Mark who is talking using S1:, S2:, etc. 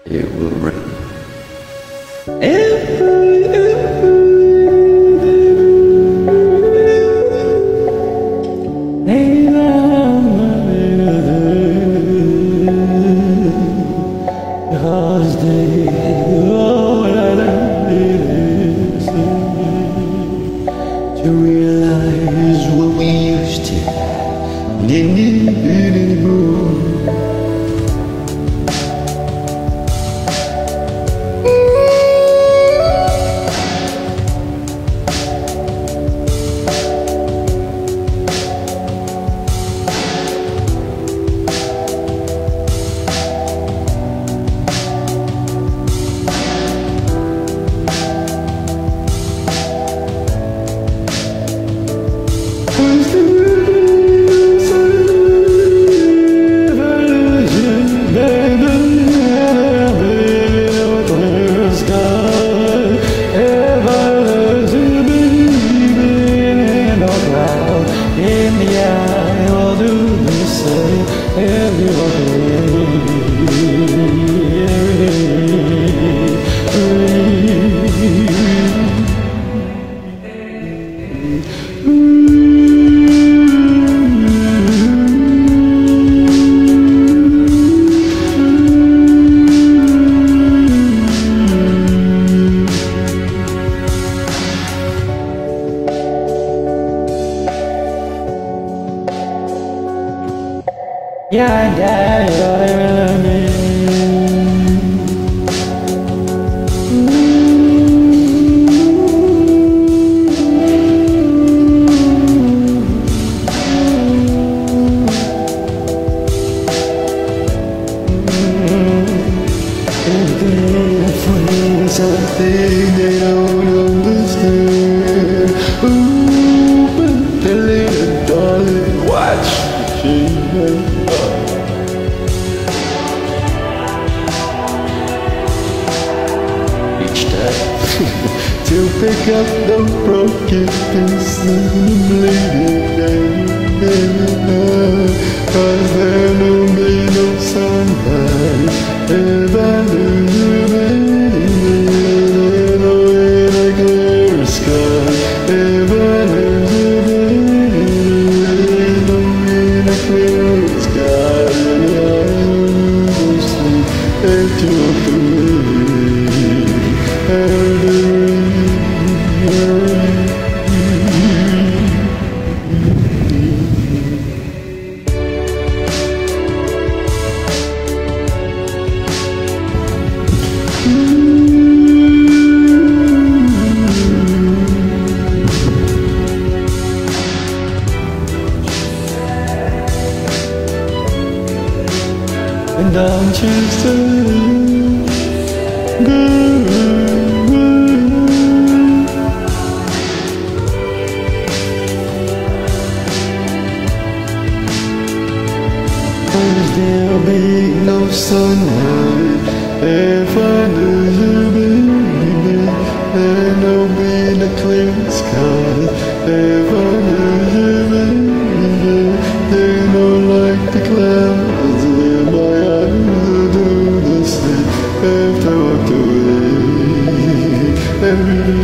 S1: It will rain.
S2: Because they all I need is to realize what we used to didn't need it anymore. In the eye, I'll do the same yeah, yeah, yeah, something they don't understand. Ooh, but the little darling, watch each time to pick up the broken pieces and bleed it down. 'Cause there will be no sunlight if I lose you, baby. No in a clear sky if I lose you, baby. No in a clear sky and I lose sleep and took away and the rain. And don't you say, girl, there'll be no sunlight if I lose you, baby. There'll be no clear sky if I lose you, baby. There's no like the clouds in my eyes do the same if I walked away.